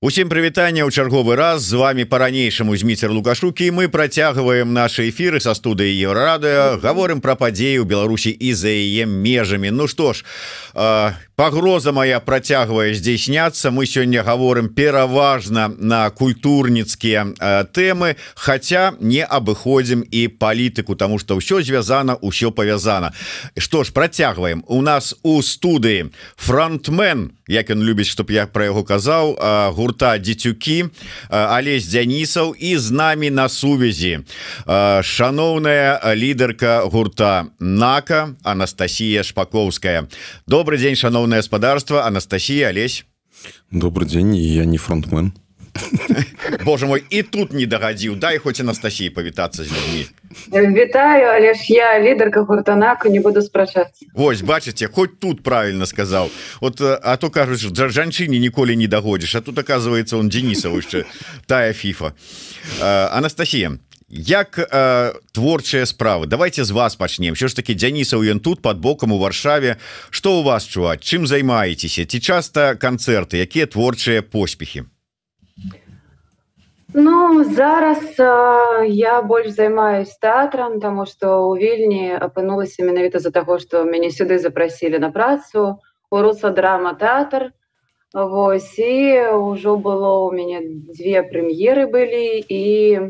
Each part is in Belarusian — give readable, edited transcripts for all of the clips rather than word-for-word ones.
Усім прывітанне ў чарговы раз з вами по-ранейшаму Зміцер Лукашук, і мы працягваем наши эфиры со студыі Еўрарадыо, гаворым про падзеі ў Беларусі і за яе межамі. Ну што ж, пагроза моя працягвае здзейсняцца. Мы сёння гаворым пераважна на культурніцкія тэмы, хаця не абыходзім і палітыку, тому что ўсё звязана, ўсё павязана. Што ж, працягваем. У нас у студыі фронтмен, як ён любіць, чтоб я про яго казаў, гурта Дзецюкі, Алесь Дзянісаў, і з намі на сувязі шаноўная лідарка гурта НАКА Анастасія Шпаковская. Добрый день, шаноўнае гаспадарства. Анастасія, Алесь. Добрый день, я не фронтмен. Боже мой, і тут не дагадзіў. Дай хоць Анастасіі павітацца з людзьмі. Вітаю, але ж я лідарка гурта НАКА, не буду спрачацца. Вось, бачыце, хоць тут правильно сказаў. Вот, а то кажуць, жанчыне ніколі не дагодзіш, а тут оказывается он Денисов яшчэ тая фіфа. Анастасія, як творчыя справы? Давайте з вас пачнем. Що ж таки Дзянісаў ён тут под бокам у Варшаве. Што у вас чуваць? Чым займаецеся? Ці часта канцэрты? Якія творчыя поспехі? Ну, зараз я больш займаюсь тэатрам, таму што ў Вільні апынулася менавіта з-за таго, што мяне сюды запрасілі на працу у Руса драма тэатр. Вось, і ўжо было ў мяне 2 прэм'еры былі, і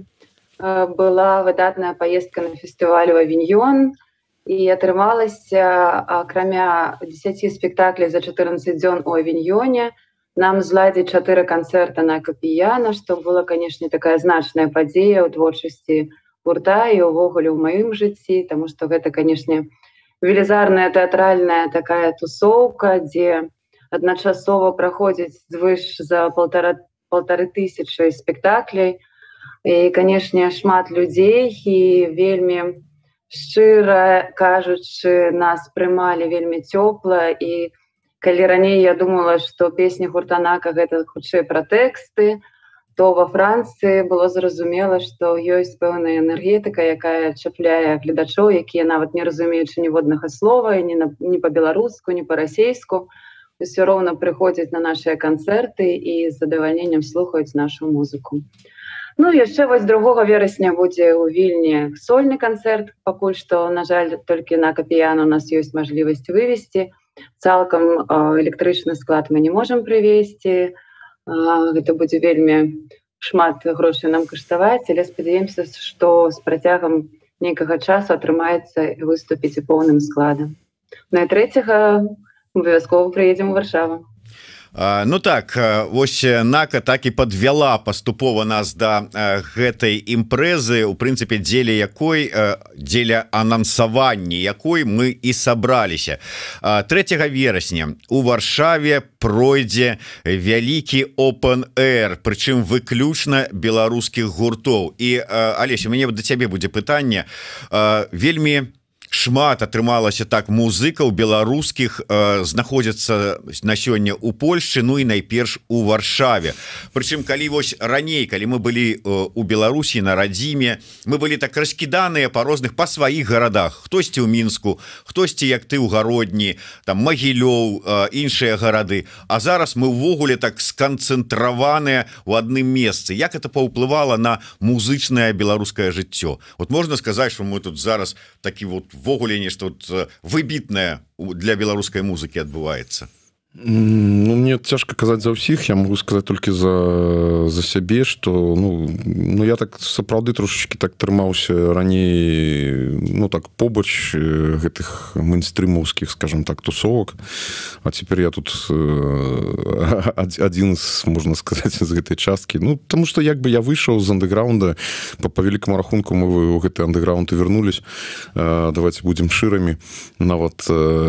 была выдатная паездка на фестываль у Авіньён, і атрымалася, акрамя 10 спектакляў за 14 дзён у Авіньёне, нам зладзіць 4 канцэрта на акапіяна, што была, канешне, такая значная падзея ў творчасці гурта і ўвогуле ў маім жыцці, таму што гэта, канешне, велізарная тэатральная такая тусоўка, дзе адначасова праходзіць звыш за 1500 спектакляй. І, канешне, шмат людзей, і вельмі шчыра кажучы, нас прымалі вельмі цёпла. І калі раней я думала, што песні гурта НАКА гэта хутчэй пра тэксты, то во Францыі было зразумела, што ёсць пэўная энергетыка, якая чапляе гледачоў, якія нават не разумеючы ніводнага слова, ні па-беларуску, ні па-расейску, усё роўна прыходзяць на нашыя канцэрты і з задавальненнем слухаюць нашу музыку. Ну, яшчэ вось 2 верасня будзе ў Вільні сольны канцэрт. Пакуль што, на жаль, толькі на акапіяна у нас ёсць мажлівасць вывесці. Цалкам электрычны склад мы не можам прывезці. Гэта будзе вельмі шмат грошай нам каштаваць, але спадзяемся, што з працягам нейкага часу атрымаецца выступіць у поўным складам. На 3-го абавязкова прыедзем у Варшаву. Ну так, вось НАКА так і подвяла паступова нас да гэтай імпрэзы, у прынцыпе, дзеля анансавання якой мы і сабраліся. 3 верасня у Варшаве пройдзе вялікі Open Air, прычым выключна беларускіх гуртоў. І, Алесь, у мяне да цябе будзе пытанне. Вельмі шмат атрымалася так музыкаў беларускіх знаходзяцца на сёння у Польшчы, ну і найперш у Варшаве. Прычым, калі вось раней, калі мы былі у Беларусі на радзіме, мы былі так раскіданыя па сваіх гарадах. Хтосьці ў Мінску, хтосьці, як ты, ў Гародні, там Магілёў, іншыя гарады. А зараз мы ўвогуле так сканцэнтраваныя ў адным месцы. Як это паўплывала на музычнае беларускае жыццё? Вот можна сказаць, што мы тут зараз такі вот ввогуле нешта выбітнае для беларускай музыкі адбываецца? Ну, мне цяжка казаць за ўсіх, я могу сказаць толькі за сябе, што ну я так сапраўды трошачкі так трымаўся раней, ну так побач гэтых мейнстрымаўскіх, скажем так, тусовак, а цяпер я тут адзін з, можна сказаць, з гэтай часткі. Ну, таму што як бы я выйшаў з андэграунда, па вялікаму рахунку мы ў гэты андэграунд і вярнулись. Давайте будзем шырамі, нават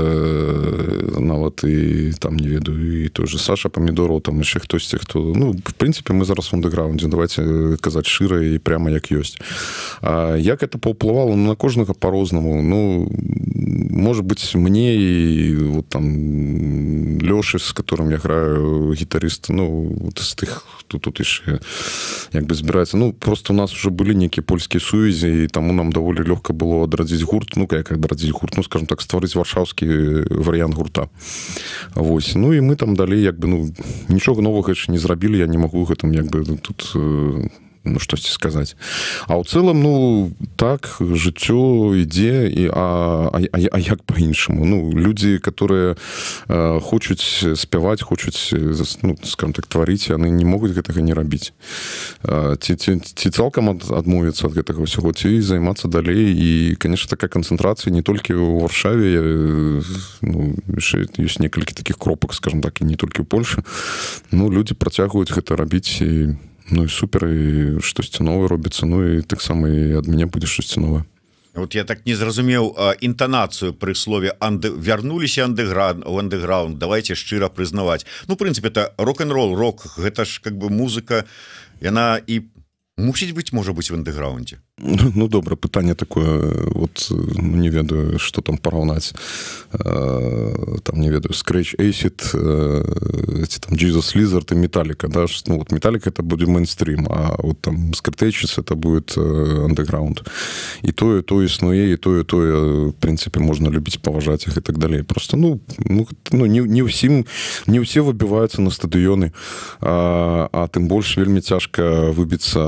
і там не ведаю, і той же Саша Памідораў, там яшчэ хтосьці, хто, ну, в прынцыпе, мы зараз в андэграундзе, давайте казаць шыра і прямо як ёсць. Як это паўплывала? Ну, на кожнага по-рознаму. Ну, может быть, мне и вот там Лёши, с которым я играю, гитарист, ну, вот из тех, хто тут еще как бы збираецца. Ну, просто у нас уже были некие польские сувязі, и тому нам довольно легко было адрадзіць гурт, ну, как адрадзіць гурт, ну, скажем так, стварыць варшаўскі варыянт гурта. Вось. Ну, и мы там далей, как бы, ну, ничего нового еще не зрабілі, я не могу гэтым, как бы, тут... ну, штосьці сказаць. А ў цэлым, ну, так, жыццё ідзе, як па-іншаму? Ну, людзі, которые хочуць спяваць, хочуць, ну, скажем так, тварыць, яны не могуць гэтага не рабіць. Ці цалкам адмовіцца ад гэтага ўсяго, ці займацца далей. І, конечно, такая канцэнтрацыя не толькі ў Варшаве, ну, ёсць некалькі такіх кропак, скажем так, і не толькі ў Польшы. Ну, людзі працягваюць гэта рабіць, і ну і супер, і штосьці новае робіцца, ну і таксама і ад мяне будзе штосьці новае. Вот я так не зразумеў інтанацыю пры слове вярнуліся у андэграунд, давайте шчыра прызнаваць. Ну, в прынцыпе, это рок-н-рол, рок, гэта ж как бы музыка, яна і мусіць быць, можа быць в андэграундзе. Ну, добра, пытанне такое, вот, не ведаю, што там параўнаць. Там, не ведаю, Scratch Acid, ці там Jesus Lizard і Metallica, да? Ну, вот Metallica это будет мейнстрим, а вот там Scratch Acid это будет андэграунд. І тое існуе, і тое, в принципе, можна любіць, паважаць іх і так далей. Просто, ну не ўсе выбіваюцца на стадыёны, а тым больш вельмі цяжка выбіцца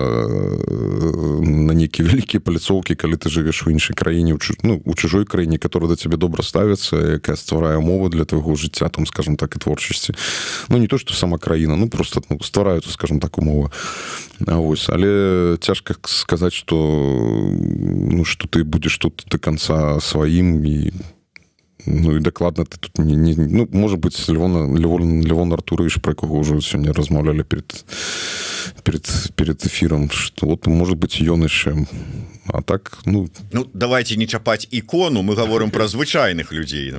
на нейкія вялікія паляцоўкі, калі ты жывеш у іншай краіне, у чужой краіне, которая да цябе добра ставіцца, якая стварае умовы для твайго жыцця, там, скажем так, і творчасці. Ну, не то, што сама краіна, ну, просто ствараюцца, скажем так, умовы. Вось. Але цяжка сказаць, што ты будзеш тут до конца сваім, і ну, і дакладна ты тут ну, может быть, Левон Артурович, про якого уже сёння размаўлялі перед эфиром, что вот, может быть, ён яшчэ. А так, ну, давайте не чапаць ікону, мы говорим про звычайных людзей.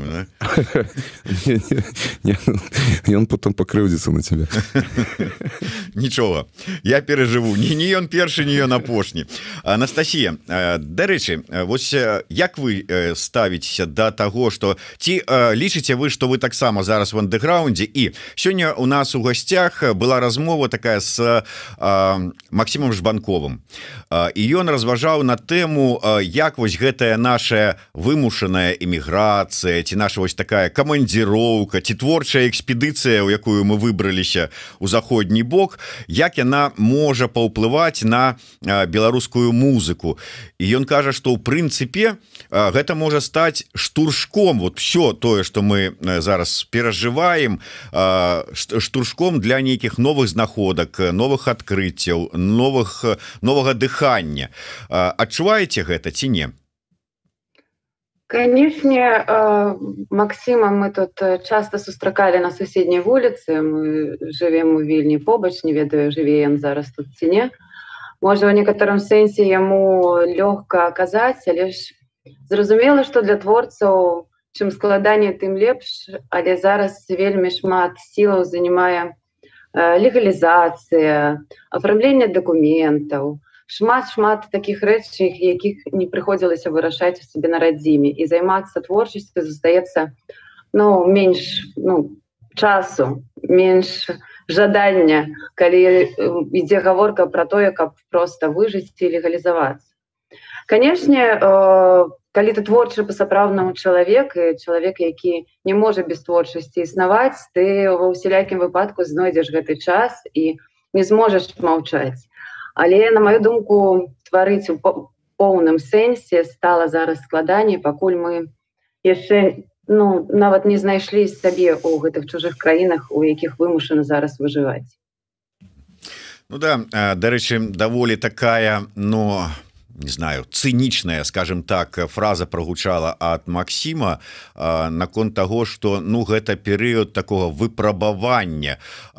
Ён потом покрыўдзіцца на тебя. Нічога, я перажыву. Не ён першы, не ён апошні. Анастасія, дарэчы, вось як вы ставіцеся да таго, што ці лічыце вы, што вы таксама зараз в андэграундзе? І сёння у нас у гасцях была размова такая з Максімом Жбанковым. І ён разважаў на тэму, як вось гэтая наша вымушаная эміграцыя, ці наша вось такая камандзіроўка, ці творчая экспедыцыя, у якую мы выбраліся ў заходні бок, як яна можа паўплываць на беларускую музыку. І ён кажа, што ў прынцыпе гэта можа стаць штуршком, вот все тое, што мы зараз перажываем, штуршком для нейкіх новых знаходак, новых адкрыццяў, новага дыхання. Адчуваеце гэта ці не? Конечно, Максима мы тут часто сустракалі на суседняй вуліцы, мы живем у Вільні побач, не ведаю, жыве ён зараз тут ці не. Можа, у некаторым сэнсе яму лёгка казаць, але ж зразумела, што для творцаў чым складаней, тым лепш, але зараз вельмі шмат сілаў занимае легалізацыя, афармленне дакументаў, шмат таких рэчаў, якіх не прыходзілася вырашаць у сабе на радзіме, і займацца творчасцю застаецца менш часу, менш жадання, калі ідзе гаворка пра тое, каб проста выжыць і легалізавацца. Канешне, калі ты творчы па-сапраўднаму чалавек, і чалавек, які не можа без творчасці існаваць, ты ва ўсялякім выпадку знойдзеш гэты час і не зможаш маўчаць. Але, на маю думку, тварыць у поўным сэнсе стала зараз складаней, пакуль мы яшчэ нават не знайшлі сабе ў гэтых чужых краінах, у якіх вымушана зараз выжываць. Ну да, дарэчы, даволі такая, не знаю, цынічная, скажем так, фраза прогучала ад Максіма наконт таго, што гэта перыяд такого выпрабавання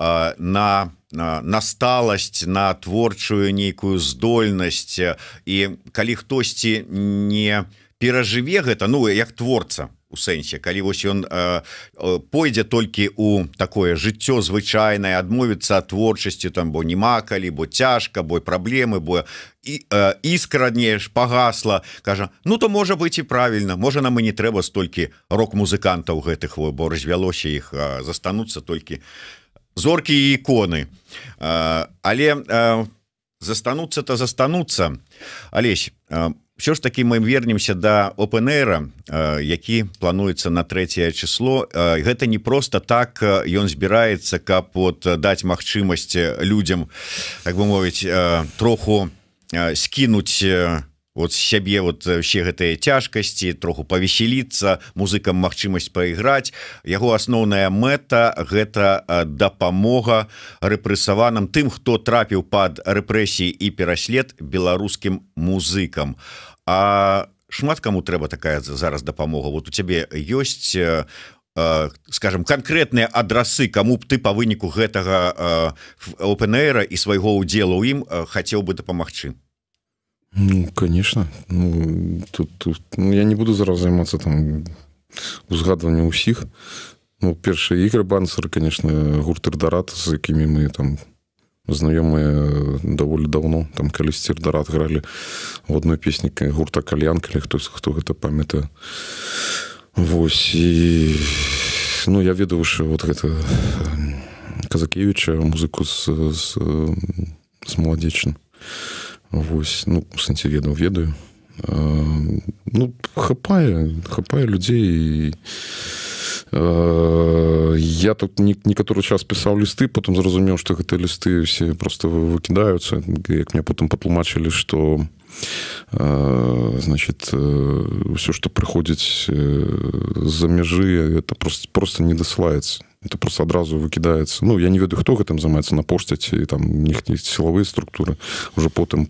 на сталасць, на творчую нейкую здольнасць, і калі хтосьці не перажыве гэта, як творца, у сэнсе калі вось ён пойдзе толькі у такое жыццё звычайнае адмовіцца ад творчасці там бо няма калі бо цяжка бо праблемы бо іскра ж пагасла кажа ну то можа быть і правільна можа нам і не трэба столькі рок-музыкантаў гэтых бо развялося іх застануцца толькі зоркі і іконы але застануцца-то застануцца Алесь все ж таки мы вернемся до Open-Air, які плануецца на 3 число гэта не просто так ён збіраецца каб вот даць магчымасць людям так бы мовіць троху скінуть вот сябе вот все гэтыя цяжкасці троху павесяліцца музыкам магчымасць прайграць яго асноўная мэта гэта дапамога рэпрэсаваным тым хто трапіў под рэпрэсіі і пераслед беларускім музыкам а шмат каму трэба такая зараз дапамога вот у цябе ёсць скажем конкретныя адрасы кому б ты по выніку гэтага Open-Air і свайго удзелу ў ім хацеў бы дапамагчы Ну, конечно. Тут я не буду зараз займацца там узгадваннем усіх. Ну, першыя ігры Бансер, конечно, гурт Ірдарат, з якімі мы там знаёмыя даволі давно. Там калісьці Ірдарат гралі в одной песні гурта Кальян, калі хто гэта памятае. Вось, і ну, я ведаў, що вот гэта Казакевіча, музыку з Маладзечным. Вось, ну, в сэнсе ведаю. Ну, хапае людзей. Я тут некаторы час пісаў лісты, потым зразумеў, што гэтыя лісты все просто выкідаюцца. Як мне потым патлумачылі, што значит, все, што прыходзіць з-за мяжы, это просто не дасылаецца. Это просто адразу выкідаецца. Ну, я не ведаю, хто гэтым займаецца на пошце, ці там іх сілавыя структуры, уже потым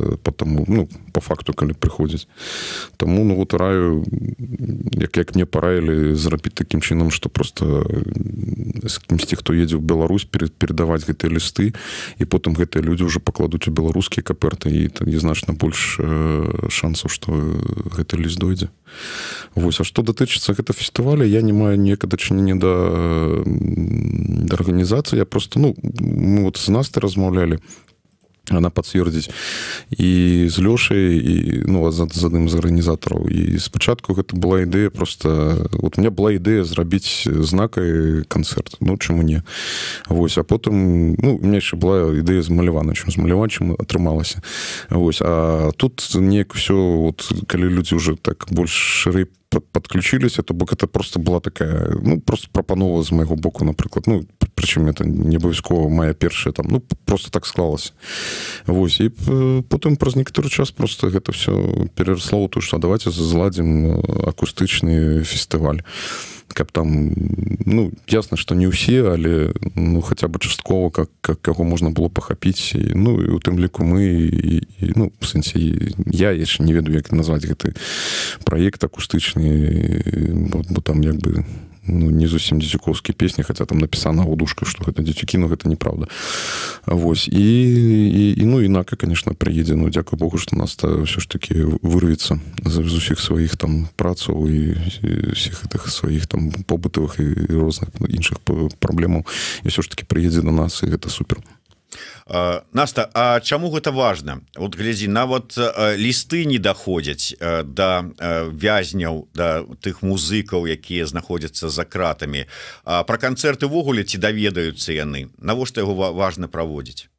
по факту, калі прыходзіць. Таму, ну, вот раю, як мне параілі зрабіць такім чынам, што просто з кімсьці, хто едзе ў Беларусь, перадаваць гэтыя лісты, і потым гэтыя людзі ўжо пакладуць у беларускія каперты, і значна больш шансаў, што гэты ліст дойдзе. Вось, а што датычыцца гэта фестываля, я не маю ніякага дачынення да арганізацыі. Я просто, ну, мы вот з Настай размаўлялі, она пацвердзіць і з Лёшай, і, ну, з адным з арганізатараў. І спачатку гэта была ідэя просто... Вот у меня была ідэя зрабіць знакай канцэрт. Ну, чаму не? Вось, а потым... Ну, у меня яшчэ была ідэя з Малявана, чым атрымалася. Вось, а тут неяк усё, вот, калі людзі ўжо так больш шырэй подключились, то бок это просто была такая, ну, просто прапанова з майго боку, напрыклад. Ну, прычым это не абавязкова моя першая там, ну, просто так склалася. Вось, і потым праз некаторы час просто гэта все перарасло ў тое, што давайте зладзім акустычны фестываль. Каб там, ну, ясна, што не ўсе, але, ну, хаця бы часткова, каго можна было пахапіць. І, ну, і у тым ліку мы, ну, в сэнсе, я яшчэ не ведаю, як назваць гэты праект акустычны, бо там, як бы, ну, не зусім дзецюкоўскія песні, хаця там напісана ў дужках, што гэта дзецюкі, но гэта неправда. Вось, і ну, інака, конечно, прыедзе, ну, дзякуй Богу, што нас ўсё ж таки вырвецца з усіх сваіх там працаў і усіх гэтых сваіх там побытавых і розных іншых праблемаў, і ўсё ж таки прыедзе да нас, і гэта супер. Наста, а чаму гэта важна? Вот глядзі, нават лісты не даходзяць да вязняў, да тых музыкаў, якія знаходзяцца за кратамі. Пра канцэрты ўвогуле ці даведаюцца яны? Навошта яго важна праводзіць?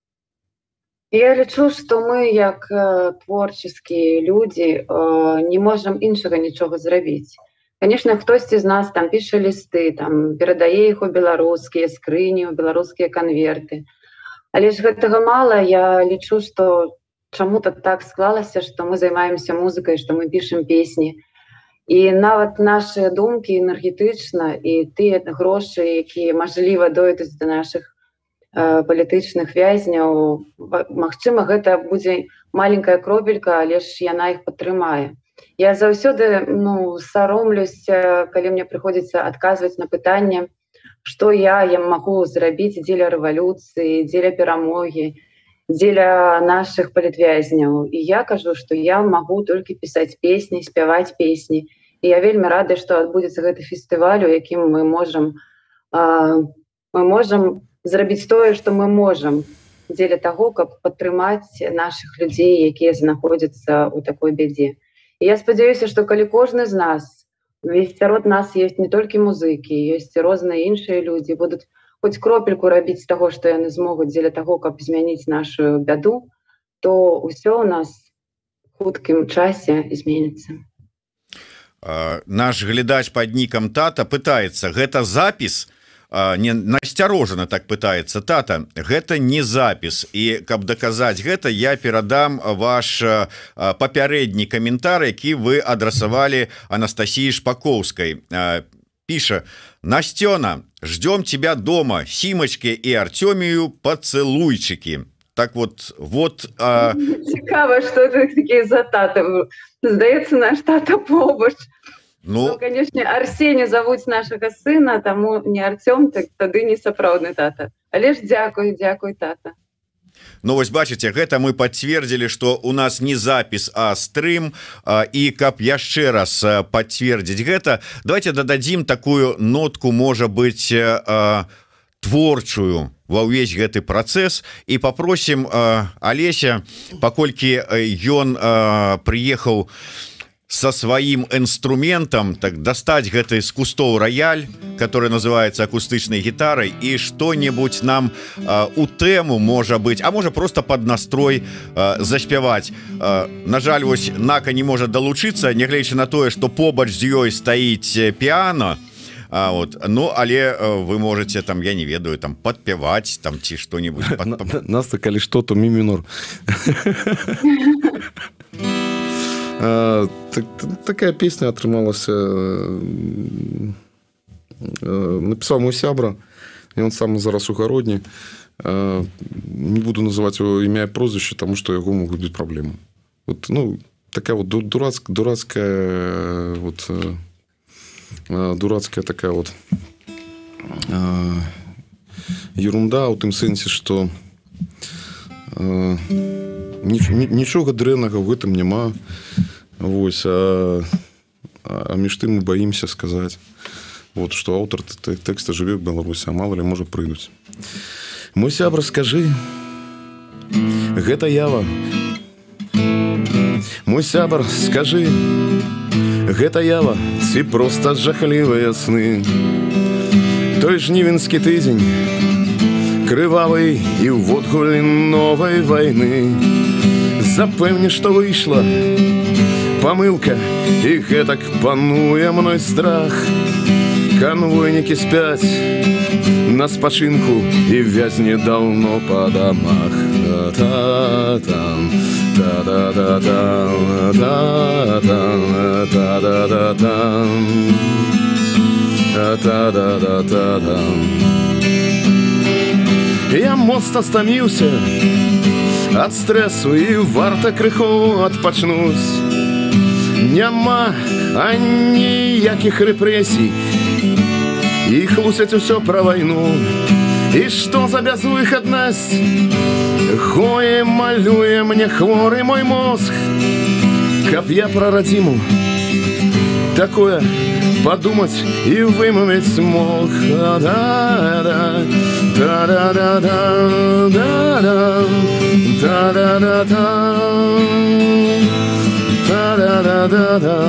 Я лічу, што мы, як творческія людзі, не можам іншага нічога зрабіць. Конечно, хтосьці з нас там піша лісты, там перадае іх у беларускія скрыні, у беларускія канверты. Але ж гэтага мала. Я лічу, што чаму-то так склалася, што мы займаемся музыкай, што мы пішам песні. І нават нашыя думкі энергетычна і тыя грошы, якія, мажліва, дойдуць да нашых палітычных вязняў, магчыма, гэта будзе маленькая кропелька, але ж яна іх падтрымае. Я заўсёды, ну, саромлюся, калі мне прыходзіцца адказваць на пытанне, што я магу зрабіць дзеля рэвалюцыі, дзеля перамогі, дзеля нашых палітвязняў. І я кажу, што я магу толькі пісаць песні, спяваць песні і я вельмі рада, што адбудзецца гэты фестываль, у якім мы можам зрабіць тое, што мы можам дзеля таго, каб падтрымаць нашых людзей, якія знаходзяцца ў такой бядзе. І я спадзяюся, што калі кожны з нас, ведь сярод нас ёсць не толькі музыкі, ёсць розныя іншыя людзі, будуць хоць кропельку рабіць з таго, што яны змогуць дзеля таго, каб змяніць нашу бяду, то ўсё ў нас у хуткім часе зменіцца. Наш глядач пад нікам Тата пытаецца: гэта запіс? Не насцярожана так пытаецца: тата, гэта не запіс. І каб даказаць гэта, я перадам ваш папярэдні каментар, які вы адрасавалі Анастасіі Шпаковскай. Піша: Настёна, ждем тебя дома, Симочке и Артемию поцелуйчики. Так вот. Цікаво, что это такие за тата. Здаецца, наш тата побач. Ну, конечно, Арсений зовут нашего сына, тому не Артем, так тады не сапраўдны тата. Але ж дзякуй тата. Ну вось бачыце, гэта мы пацвердзілі, што у нас не запіс, а стрым. І каб яшчэ раз пацвердзіць гэта, давайте дададзім такую нотку, можа быць, творчую ва ўвесь гэты працэс, і папросім Алеся, паколькі ён прыехаў со сваім інструментам, так дастаць гэты з кустоў рояль, который называется акустычнай гітарай, і што-небудзь нам у тэму, можа быць, а можа просто под настрой заспяваць. На жаль, вось Нака не можа далучыцца, нягледзячы на тое, што побач з ёй стаіць піано. Ну, але вы можете там, я не ведаю, там падпяваць там ці што-небудзь. Нас калі што, то ми мінор. Такая песня атрымалася. Написал мой сябра, и он сам зараз у Гародні. Не буду называть его имя и прозвище, потому что его могут быть проблемы. Вот, ну, такая вот дурацкая вот дурацкая такая вот ерунда, у тым сэнсе, что нічога дрэннага в гэтым няма. Вось, а між тым мы боимся сказать, вот, что аўтар тэкста жыве в Беларусі, а мало ли можа прыйдуць. Мой сябра, скажи, гэта ява. Мой сябар, скажи, гэта ява ці проста жахлівыя сны. Той жнівеньскі тыдзень крывавый і ўводгуле новай вайны. Запэўні, што выйшла памылка, і гэтак пануе мной страх. Канвойнікі спяць на спачынку, і вязні даўно па дамах. Та-та-там, та-да-да-там, та-та-там, та-да-да-там, та-да-да-та-там. Я моцна стаміўся ад стрэсу, і варта крыху адпачнуць. Няма аніякіх рэпрэсій, і хлусяць усё пра вайну. І што за бязвыхаднасць гое малюе мне хворы мой мозг. Каб я пра радзіму такое падумаць і вымавіць мог. Да-да-да, да-да-да-да, да-да-да-да, да-да-да-да.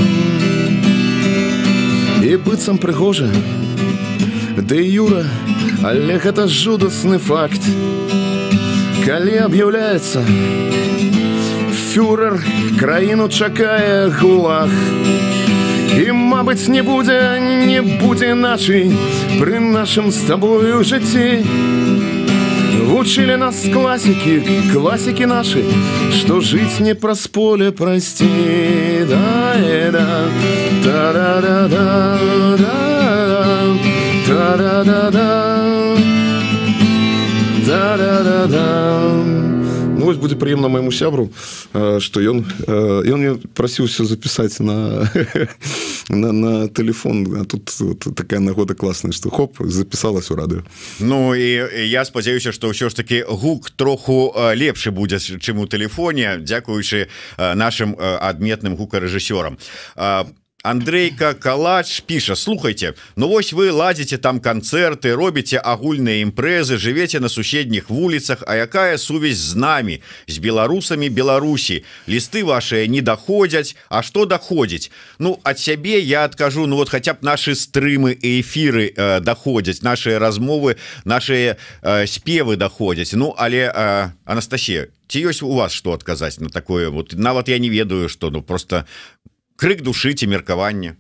І быццам прыгожа, да і юра, але гэта жудасны факт. Калі аб'яўляецца фюрер, краіну чакае гулаг. І, мабыць, не будзе іначай пры нашым з табою жыцці. Вучылі нас класікі нашы, што жыць не праз поле прайсці. Да-да-да, та-да-да-да, та-да-да-да, та-да-да-да. Ну, вось будзе прыемна майму сябру, што ён мне прасіўся запісаць на тэлефон, а тут такая нагода класная, што хоп, запісалась у радыё. Ну і я спадзяюся, што ўсё ж таки гук троху лепшы будзе, чым у тэлефоне, дзякуючы нашым адметным гукарэжысёрам. Андрейка Калач піша: слухайте, ну вось вы ладзіце там канцэрты, робіце агульныя імпрэзы, жывеце на суседніх вуліцах, а якая сувязь з намі, з беларусамі Беларусі? Лісты вашыя не даходзяць, а што даходзіць? Ну ад сябе я адкажу, ну вот хаця б нашы стрымы і эфіры даходзяць, нашыя размовы, нашыя спевы даходзяць. Ну але Анастасія, ці ёсць у вас што адказаць на такое? Вот нават я не ведаю, што, ну просто крык душы ці меркаванне.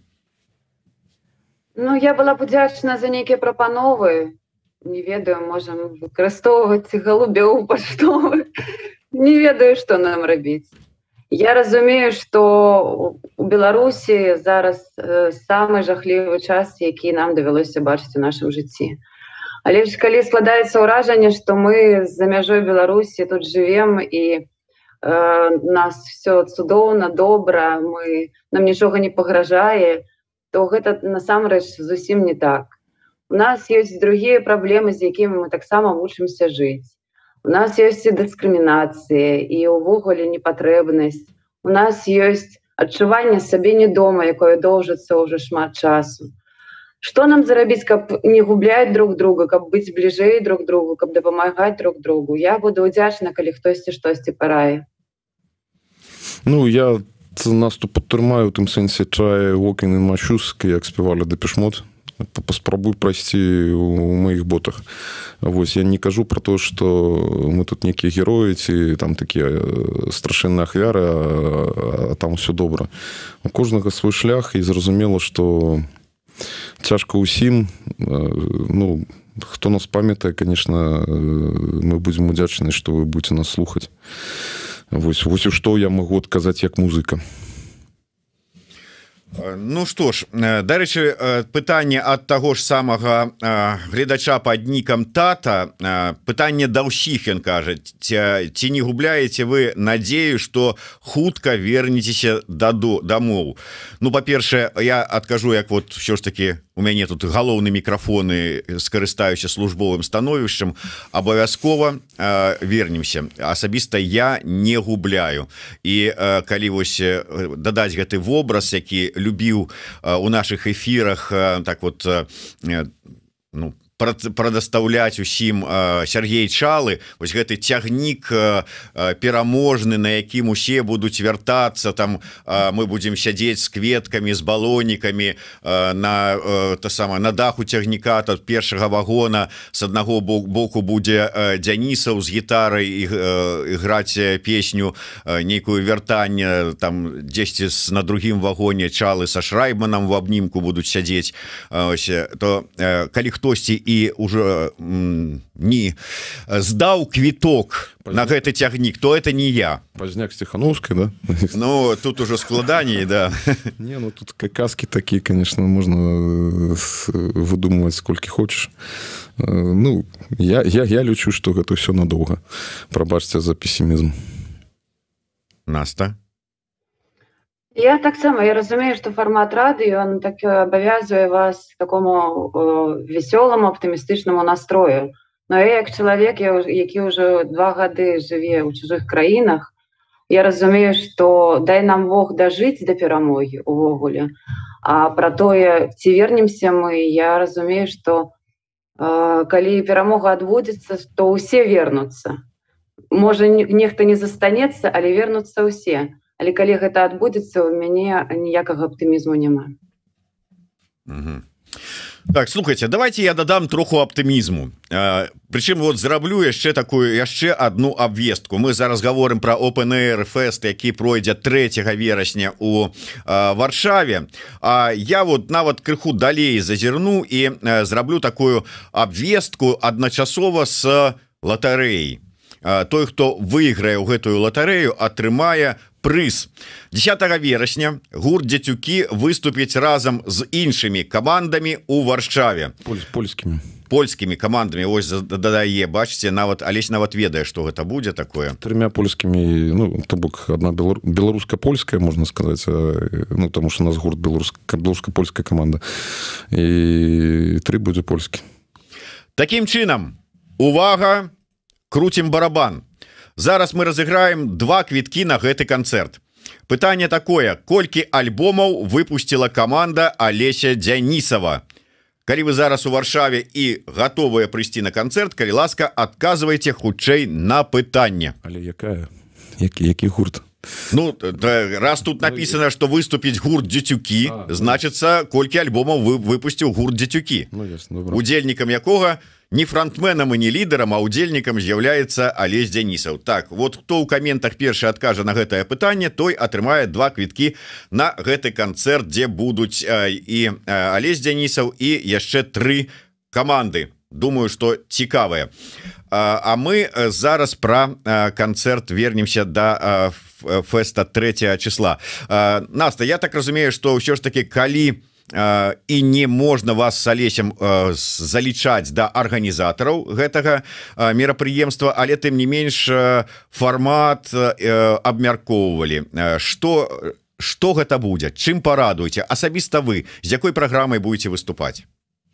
Ну я была б удзячна за нейкія прапановы, не ведаю, можам выкарыстоўваць галубёў паштовых, не ведаю, што нам рабіць. Я разумею, што у Беларусі зараз самы жахлівы час, які нам давялося бачыць у нашым жыцці. Але ж калі складаецца ўражанне, што мы за мяжой Беларусі тут жывем і нас все цудоўна, добра, нам нічога не пагражае, то гэта насамрэч зусім не так. У нас ёсць другія праблемы, з якімі мы таксама вучымся жыць. У нас ёсць і дыскрымінацыя, і ўвогуле непатрэбнасць. У нас ёсць адчуванне сабе не дома, якое доўжыцца ўжо шмат часу. Што нам зарабіць, каб не губляць друг друга, каб быць бліжэй друг другу, каб дапамагаць друг другу? Я буду ўдзячна, калі хтосьці штосьці парае. Ну, я нас тут падтрымаю у тым сэнсе Try Walking in My Shoes, як спявалі Depeche Mode. Паспрабуй прайсці у маіх ботах. Вось, я не кажу про то, што мы тут некія героі ці там такія страшэнныя ахвяры, а там усё добра. У кожнага свой шлях, і зразумела, што цяжка ўсім. Ну, хто нас памятае, конечно, мы будзем удзячныя, што вы будзеце нас слухаць. Вось што я магу адказаць як музыка. Ну што ж, дарэчы, пытанне ад таго ж самага гледача пад нікам Тата, пытанне да ўсіх, ён кажа: ці не губляеце вы надзею, што хутка вернецеся дамоў? Ну, па-першае, я адкажу, як вот ўсё ж таки у мяне тут галоўны мікрафоны, скарыстаюся службовым становішчам, абавязкова вернемся. Асабіста я не губляю. І калі вось дадаць гэты вобраз, які любіў у наших эфірах так вот, ну, прадастаўляць усім Сергей Чалы, вось гэты цягнік пераможны, на якім усе будуць вяртацца, там мы будзем сядзець з кветкамі, з балонікамі на даху цягніка тут першага вагона, з аднаго боку будзе Дзянісаў з гітарай іграць песню нейкую вяртанне, там дзесьці на другім вагоне Чалы са Шрайбманам в абнімку будуць сядзець. То калі хтосьці і уже не здаў квіток на гэты цягнік, то это не я. Пазняк Стехановскай, да? Ну, тут уже складаней, да. Не, ну тут казки такие, конечно, можно выдумывать сколько хочешь. Ну, я лічу, что гэта все надолго. Прабачце за пессимизм. Наста? Я таксама, я разумею, што фармат радыё, он так абавязывае вас к такому весёламу, аптымістычнаму настрою. Но я як чалавек, які ўжо 2 гады жыве ў чужых краінах, я разумею, што дай нам Бог дажыць да перамогі увогуле. А пра тое, ці вернемся мы, я разумею, што калі перамога адбудзецца, то ўсе вернуцца. Можа, нехта не застанецца, але вернуцца ўсе. Але калі гэта адбудзецца, у мяне ніякага аптымізму няма. Так, слухайте, давайте я дадам троху аптымізму. Прычым вот зраблю яшчэ одну абвестку. Мы зараз гаворым про Open Air Fest, які пройдзе 3 верасня у Варшаве. А я вот нават крыху далей зазірну і зраблю такую абвестку адначасова з латарэяй. Той, хто выйграе ў гэтую латарэю, атрымае прыз. 10 верасня гурт «Дзецюкі» выступіць разам з іншымі камандамі у Варшаве. Польскімі камандамі. Ось дадае, бачыце, Алесь нават ведае, што гэта будзе такое. 3 польскімі, ну, то бок одна беларуска-польская, можна сказаць, ну, тому што у нас гурт беларуска-польская каманда. І 3 будзе польскі. Такім чынам, увага, круцім барабан. Зараз мы разыграем 2 квіткі на гэты канцэрт. Пытанне такое: колькі альбомаў выпусціла каманда Алеся Дзянісава? Калі вы зараз у Варшаве і гатовыя прыйсці на канцэрт, калі ласка, адказвайце хутчэй на пытанне. Але які гурт? Ну, раз тут написано, что выступить гурт Дзецюкі, значится, колькі альбомаў выпусціў гурт Дзецюкі. Ну, ясно, удзельнікам якога не фронтменам і не лідарам, а удзельнікам з'яўляецца Алесь Дзянісаў. Так, вот хто ў каментах першы адкажа на гэтае пытанне, той атрымае 2 квіткі на гэты канцэрт, дзе будуць і Алесь Дзянісаў і яшчэ 3 каманды. Думаю, что цікавыя. А мы зараз про канцэрт вернемся до феста 3 числа. Наста, я так разумею, что ўсё ж таки, калі і не можна вас с Алесем залічаць да арганізатараў гэтага мерапрыемства, але тым не менш фармат абмяркоўвалі. Што гэта будзе? Чым парадуеце? Асабіста вы з якой праграмай будете выступаць?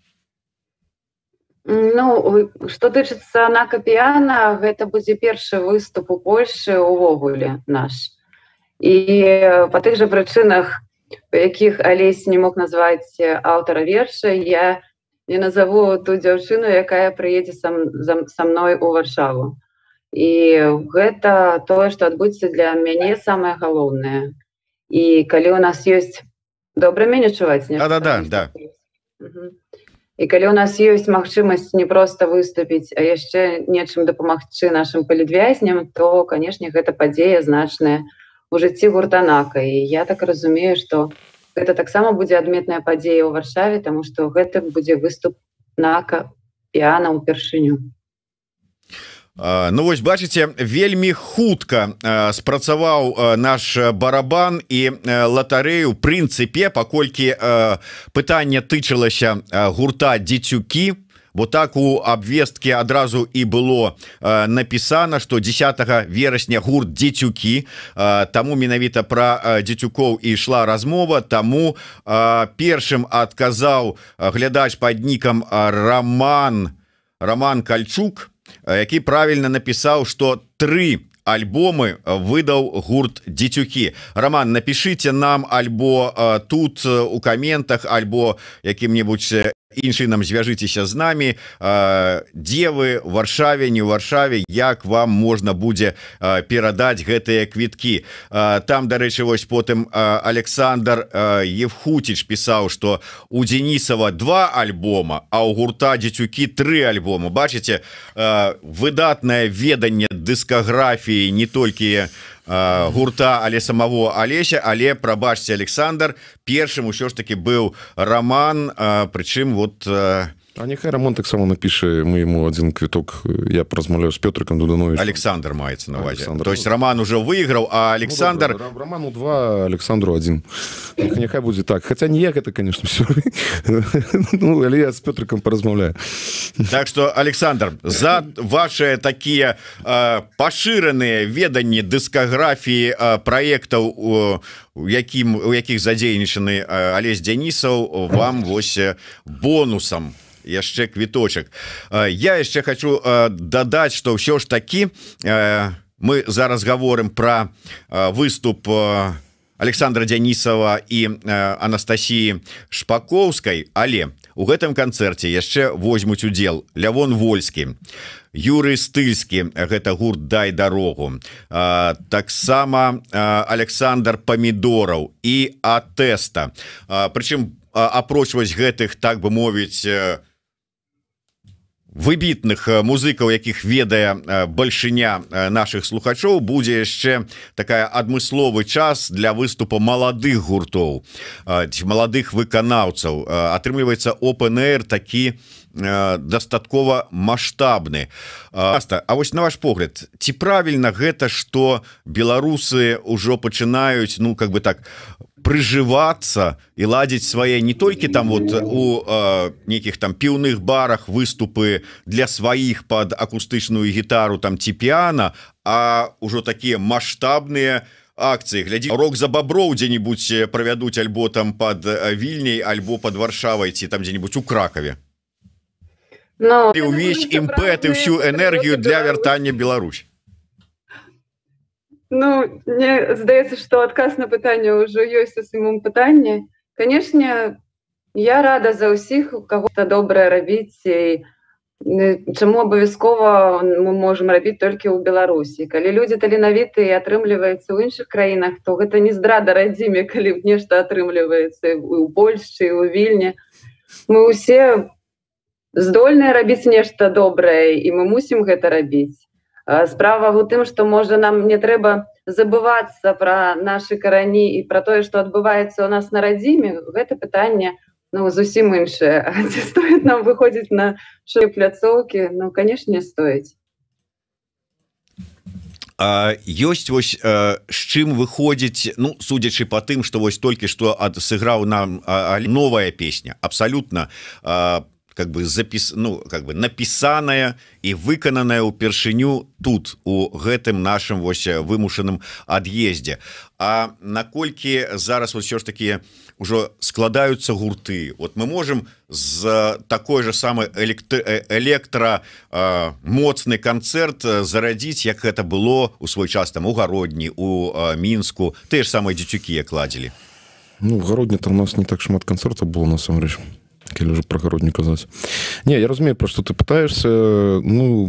Ну, што тычыцца Нака Піана, гэта будзе першы выступ у Польшы увогуле наш. І па тых жа прычынах, по якіх Алесь не мог назваць аўтара верша, я не назову ту дзяўчыну, якая прыедзе са мной у Варшаву. І гэта тое, што адбудзецца для мяне самае галоўнае. І калі у нас ёсць... Добра мяне чуваць? Да. І калі у нас ёсць магчымасць не проста выступіць, а яшчэ нечым дапамагчы нашым палітвязням, то, канешне, гэта падзея значная ў жыцці гурта Нака. І я так разумею, што гэта таксама будзе адметная падзея ў Варшаве, таму што гэта будзе выступ Нака Піана ўпершыню. Ну вось бачыце, вельмі хутка спрацаваў наш барабан і латарэю. У прынцыпе, паколькі пытанне тычылася гурта Дзецюкі, бо так у абвесткі адразу і было напісана, што 10 верасня гурт Дзецюкі, таму менавіта пра дзецюкоў ішла размова, таму першым адказаў глядач пад нікам Роман Кальчук, які правильно написал, что 3 альбомы выдал гурт Дзецюкі. Роман, напишите нам альбо тут у комментах, альбо яким-нибудь іншым звяжыцеся з намі, дзе вы, у Варшаве, не ў Варшаве, як вам можна будзе перадаць гэтыя квіткі. Там, дарэчы, вось потым Александр Евхутіч пісаў, што у Дзянісава 2 альбома, а ў гурта Дзецюкі 3 альбома. Бачыце, выдатнае веданне дыскаграфіі не толькі гурта, але самого Алеся, але, прабачце, Александр, першым усё ж таки быў Роман, прычым вот... А няхай Рамон таксама напіша, мы ему 1 квіток, я поразмаўляю з Пётрыкам Дудановичем. Александр маецца на увазе. То есть Роман уже выйграў, а Александр... Ну, Роману 2, Александру 1. Няхай будзе так. Хаця не я гэта, конечно, все. Ну, але я з Пётрыкам поразмаўляю. Так что, Александр, за ваши такие пашыраныя веданні дыскаграфіі праектаў, у якіх задзейнічаны Алесь Дзянісаў, вам вось бонусам яшчэ квіточак. Я яшчэ хочу дадаць, што ўсё ж такі мы зараз гаворым пра выступ Александра Дзянісава і Анастасіі Шпакоўскай, але у гэтым канцэрце яшчэ возьмуць удзел Лявон Вольскі, Юрый Стыльскі, гэта гурт «Дай дарогу», таксама Александр Памідораў і Атэста. Прычым апроч вось гэтых, так бы мовіць, выбітных музыкаў, якіх ведае бальшыня наших слухачоў, будзе яшчэ такая адмысловы час для выступа маладых гуртоў, маладых выканаўцаў. Атрымліваецца, open-air такі дастаткова маштабны. А вось на ваш погляд, ці правільна гэта, што беларусы ўжо пачынаюць, ну, как бы так, прыжывацца і ладзіць свае не толькі там вот у нейкіх там піўных барах выступы для сваіх пад акустычную гітару там ці піяна, а ўжо такія маштабныя акцыі. Глядзі, рок за баброў дзе-нибудь правядуць альбо там пад Вільняй, альбо пад Варшавай, ці там дзе-нибудь у Кракаве. І ўвесь імпэт і всю энергію для вяртання Беларусь. Ну, мне здаецца, што адказ на пытанне ўжо ёсць у самым пытанні. Канешне, я рада за ўсіх, у каго-то добрае робіць, і чаму абавязкова мы можам рабіць толькі ў Беларусі. Калі людзі таленавітыя і атрымліваецца ў іншых краінах, то гэта не здрада радзіме, калі нешта атрымліваецца ў Польшчы, у Вільні. Мы ўсе здольныя рабіць нешта добрае, і мы мусім гэта рабіць. Справа ў тым, што можа нам не трэба забывацца пра нашы карані і пра тое, што адбываецца ў нас на радзіме, гэта пытанне зусім іншае. А ці стоіць нам выходзіць на шоу пляцоўкі? Ну, канешне, стоіць. Ёсць вось з чым выходзіць, ну, судзячы па тым, што вось толькі што сыграў нам новая песня, абсалютна как бы напісаная і выкананая ўпершыню тут у гэтым нашым вось вымушаным ад'ездзе. А наколькі зараз вот все ж таки ўжо складаюцца гурты, вот мы можем з такой же самой электра моцны канцэрт зарадзіць, як гэта было у свой час там у Гародні, у Мінску, тыя ж самыя дзецюкі як ладзілі. Ну, в Гародні там у нас не так шмат канцэртаў было насамрэч. Калі ўжо пра Гародню казаць. Не, я разумею, пра што ты пытаешься, ну...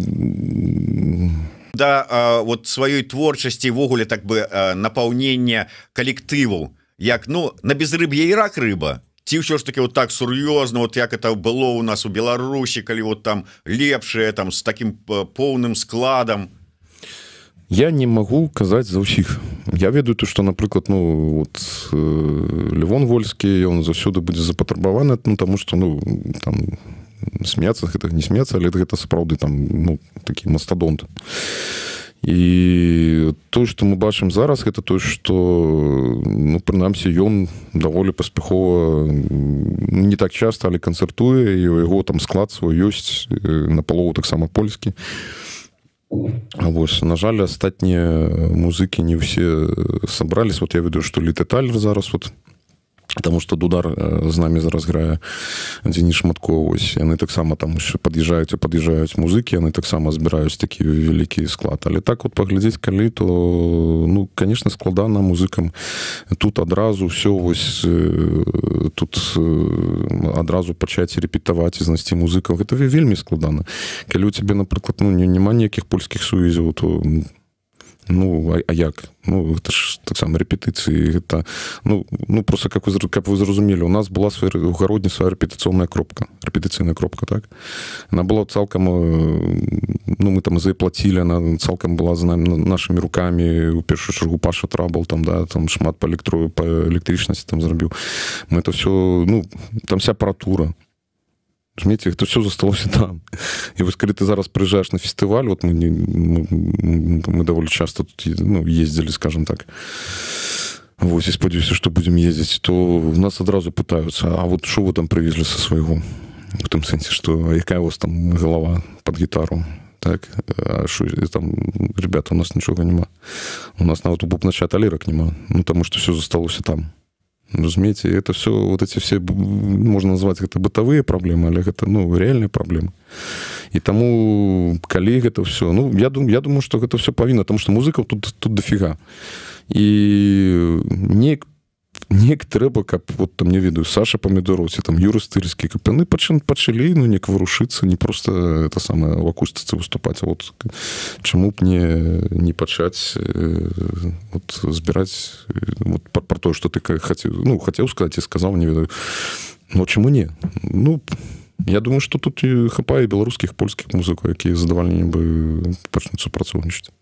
Да, вот сваёй творчасці ўвогуле так бы напаўнення калектываў, як, ну, на безрыб'е і рак рыба, ці ўсё ж таки вот так сур'ёзна, вот як это было у нас у Беларусі, калі вот там лепшае, там, з такім поўным складам. Я не могу казаць за ўсіх. Я ведаю то, што, напрыклад, ну, вот, Левон Вольскі, ён заўсёды будзе запатрабаваны, ну, таму што, ну, там, смяцца, гэта не смяцца, але гэта сапраўды там, ну, такі мастадонт. І тое, што мы бачым зараз, гэта тое, што, ну, прынамсі, ён даволі паспяхова, не так часта, але канцэртуе, і у яго там склад свой ёсць, напалову таксама польскі. Вось, на жаль, астатнія музыкі не ўсе сабрались. Вот я ведаю, што Літы Талер зараз вот, потому что Дудар з намі зараз грае Дзеніс Шматко, ось, яны таксама там пад'язджаюць музыкі, яны таксама збіраюць такі вялікі склад. Але так вот паглядзець калі, то, ну, конечно, складана музыкам. Тут адразу все вось, тут адразу пачаць рэпетаваць і знайсці музыкаў. Гэта вельмі складана. Калі у цябе, напрыклад, ну, няма ніякіх польскіх сувязяў, то ну, а як? Ну, гэта ж таксама рэпетыцыі, гэта, ну, просто, каб вы зразумелі, у нас была у Гародні свая рэпетыцыйная кропка, так? Она была цалкам, ну, мы там заплацілі, она цалкам была за нашымі рукамі, у першую чаргу Паша Трабл, там, да, там шмат па электрычнасці там зрабіў. Мы это все, ну, там вся апаратура. Разумеете, это все засталося там. И вот когда ты зараз приезжаешь на фестиваль, вот мы довольно часто тут, ну, ездили, скажем так, вот, и сподіваюся, что будем ездить, то у нас одразу пытаются, а вот что вы там привезли со своего? В том смысле, что какая у вас там голова под гитару? Так, а что там, ребята, у нас ничего нема. У нас нават у бубнача талерок нема, ну, потому что все засталося там. Разумеете, это все, вот эти все, можно назвать это бытовые проблемы, але это, ну, реальные проблемы. И тому, калі это все, ну, я думаю, что это все павінна, потому что музыкаў тут дофига. И неяк трэба, каб, вот там, не ведаю, Саша Помидоров, ці там Юра Стырскі, каб яны пачалі, ну, неяк варушыцца, не просто это самое в акустыцы выступаць, а вот чаму б не пачаць вот збіраць вот про то, что ты хотел сказать и сказал, не ведаю. Ну, чаму не? Ну, я думаю, что тут і хапае беларускіх, польскіх музыкаў, якія з задавальненнем бы пачнуць супрацоўнічаць.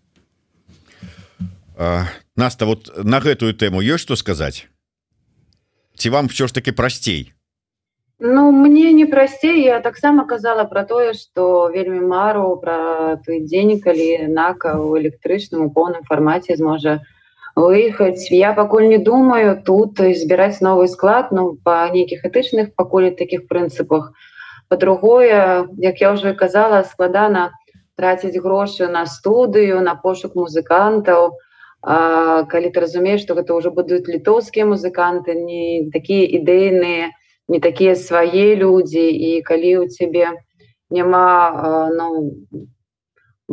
Наста, вот на гэтую тэму ёсць што сказаць? Ці вам все ж таки прасцей? Ну, мне не прасцей. Я таксама казала пра тое, што вельмі мару пра той дзень, калі Нака ў электрычным у поўным фармаце зможа выехаць. Я пакуль не думаю тут збіраць новы склад, ну, па нейкіх этычных пакуль такіх прынцыпах. Па-другое, як я ўжо казала, складана траціць грошы на студыю, на пошук музыкантаў. Калі ты разумееш, што гэта ўжо будуць літоўскія музыканты, не такія ідэйныя, не такія свае людзі, і калі ў цябе няма, ну,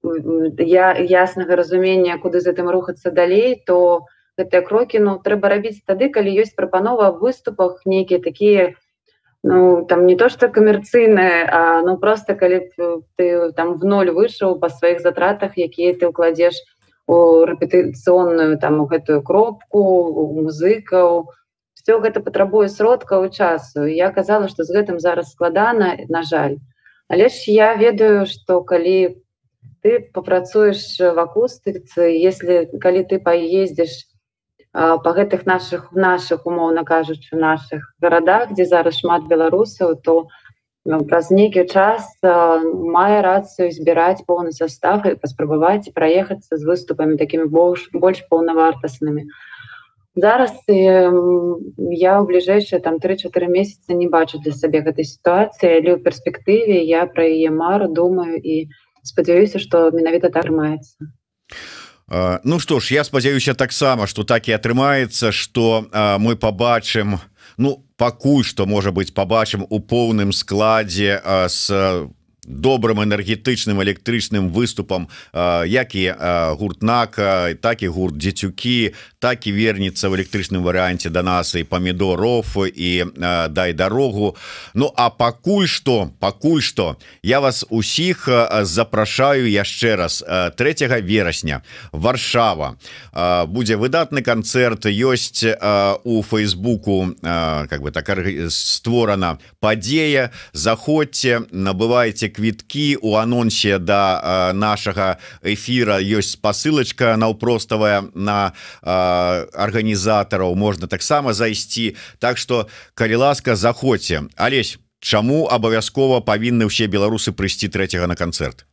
яснага разумення, куды з гэтым рухацца далей, то гэтыя крокі трэба рабіць тады, калі ёсць прапанова аб выступах нейкія такія, там не то што камерцыйныя, а просто калі ты там в ноль выйшаў па сваіх затратах, якія ты ўкладзеш у рэпетыцыйную там у гэтую кропку, у музыкаў. Все гэта патрабуе сродкаў і часу. Я казала, што з гэтым зараз складана, на жаль. Але ж я ведаю, што калі ты папрацуеш в акустыцы, калі ты паездзіш па гэтых нашых, умоўна кажучы, нашых гарадах, дзе зараз шмат беларусаў, то праз нейкі час мае рацыю збіраць поўны састав і паспрабаваць праехацца з выступамі такімі больш паўнавартаснымі. Зараз я ў бліжэйшыя 3-4 месяцы не бачу для сабе гэтай сітуацыі, але ў перспектыве я пра яе мару, думаю і спадзяюся, што менавіта так атрымаецца. Ну што ж, я спадзяюся таксама, што так і атрымаецца, што мы пабачым, пакуль што, можа быць, пабачым у поўным складзе з добрым энергетычным электрычным выступам, як і гурт НАКА, так і гурт Дзецюкі, так і вернецца в электрычным варыянце да нас і Памідоров, і Дай дарогу. А пакуль што я вас усіх запрашаю яшчэ раз. 3 верасня Варшава. Будзе выдатны канцэрт, ёсць у Фейсбуку створана падзея. Заходзьце, набывайце квіткі, у анонсе да нашага эфіра ёсць спасылачка наўпроставая на арганізатараў, можна таксама зайсці. Так што, калі ласка, заходзьце. Алесь, чаму абавязкова павінны ўсе беларусы прыйсці 3 на канцэрт?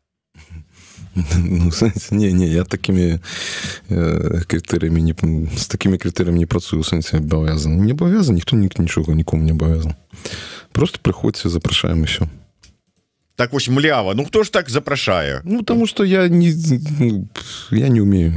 Не, я такими критериями с такими критериями не працую, в сенсе обязан. Не обязан, никто ничего никому не обязан. Просто приходите, запрашаем и все. Так вось млява, хто ж так запрашае? Потому что я не умею.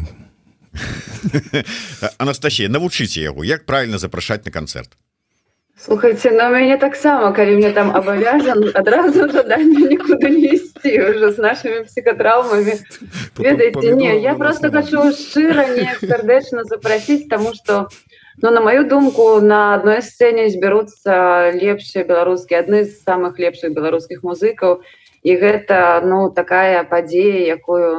Анастасія, навучыце яго, як правильно запрашаць на канцэрт? Слухайте, мяне таксама, калі мне там абавязан, адразу жаданне нікуды не ісці уже з нашымі псіхатраўмамі. Ведаеце, не, я просто хочу шчыра, неяк сардэчна запрасіць, таму што, на маю думку, на адной сцэне збяруцца лепшыя беларускія, адны з самых лепшых беларускіх музыкаў, і гэта, такая падзея,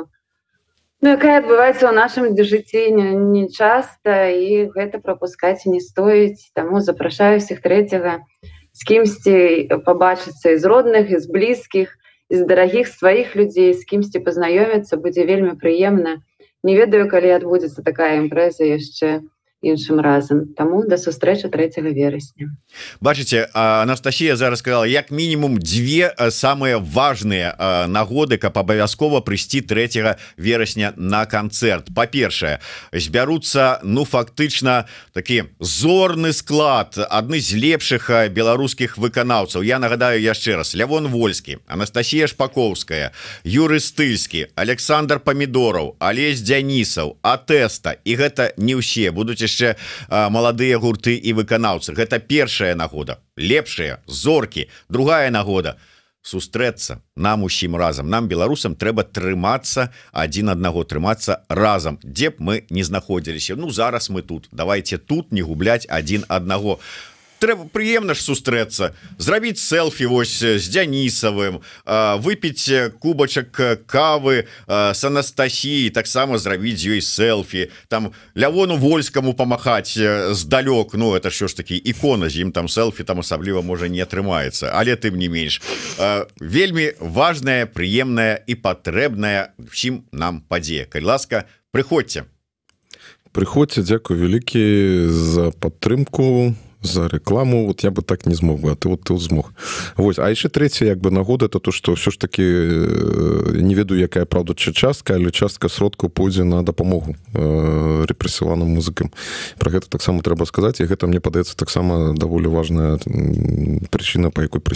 якая адбываецца ў нашым жыцці не часта, і гэта прапускаць не стоіць. Таму запрашаю всіх 3 з кімсьці пабачыцца з родных, з блізкіх, з дарагіх сваіх людзей, з кімсьці пазнаёміцца, будзе вельмі прыемна. Не ведаю, калі адбудзецца такая імпрэза яшчэ іншым разам. Таму да сустрэчы 3 верасня. Бачыце, Анастасія зараз сказала, як мінімум 2 самыя важныя нагоды, каб абавязкова прыйсці 3 верасня на канцэрт. Па-першае, збяруцца, фактычна такі зорны склад, адны з лепшых беларускіх выканаўцаў. Я нагадаю яшчэ раз: Лявон Вольскі, Анастасія Шпаковская, Юры Стыльскі, Александр Памідоров, Алесь Дзянісаў, Атэста. І гэта не ўсе, будуць яшчэ маладыя гурты і выканаўцы. Гэта першая нагода, лепшая, зоркі. Другая нагода — сустрэцца нам усім разам. Нам, беларусам, трэба трымацца адзін аднаго, трымацца разам, дзе б мы не знаходзіліся. Зараз мы тут, давайте тут не губляць адзін аднаго. Трэба прыемна ж сустрэцца, зрабіць селфі вось з Дзянісавым, выпіць кубачак кавы с Анастасіяй, таксама зрабіць ёй селфі, там Лявону Вольскаму памахаць здалёк. Это ж такі ікона, з ім там селфі там асабліва можа не атрымаецца, але тым не менш. Вельмі важная, прыемная і патрэбная ўсім нам падзея. Калі ласка, прыходзьце. Прыходзьце, дзякую вялікі за падтрымку, за рекламу. Я бы так не змог бы, а ты змог. А яшчэ 3 нагода, это то, што ўсё ж таки не ведаю, якая правда частка, але частка сродкаў пойдзе на дапамогу рэпрэсаваным музыкам. Пра гэта таксама трэба сказаць, і гэта, мне падаецца, таксама даволі важная прычына, па якой прыйсці.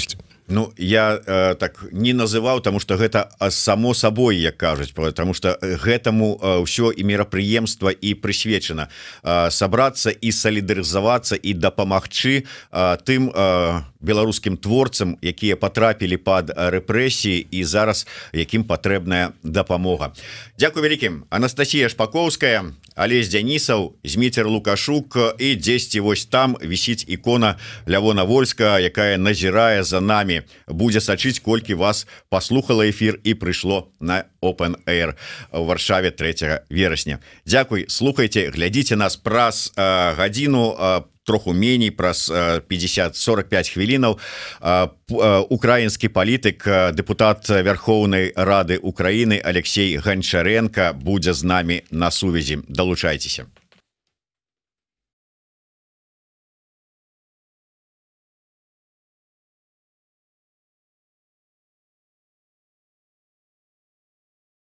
Ну я так не называў, тому что гэта само сабой, як кажуць, потому что гэтаму ўсё і мерапрыемства і прысвечана сабрацца і салідарызавацца і дапамагчы тым беларускім творцам, якія потрапілі под рэпрэсіі і зараз якім патрэбная дапамога. Дзякуй вялікім. Анастасія Шпаковская, Алесь Дзянісаў, Зміцер Лукашук, і дзесьці вось там вісіць ікона Лявона Вольска, якая назірае за нами, будзе сачыць, колькі вас паслухала эфір і прыйшло на Open Air у Варшаве 3 верасня. Дзякуй, слухайте, глядзіце нас праз гадзіну, троху меней, праз 50-45 хвілінаў. Украінскі палітык, дэпутат Верхоўнай Рады Украіны Алексей Ганчаренко будзе з намі на сувязі. Далучайцеся.